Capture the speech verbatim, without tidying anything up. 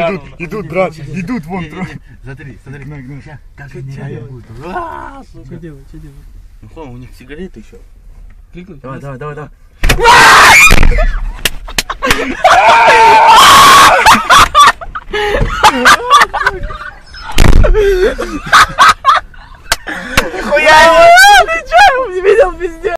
Идут, идут, брат, идут вон трое. Смотри, смотри. Сейчас, как они реально будут. Что делать, что делать? Ну что, у них сигареты еще. Кликнуть? Давай, давай, давай, давай. Нихуя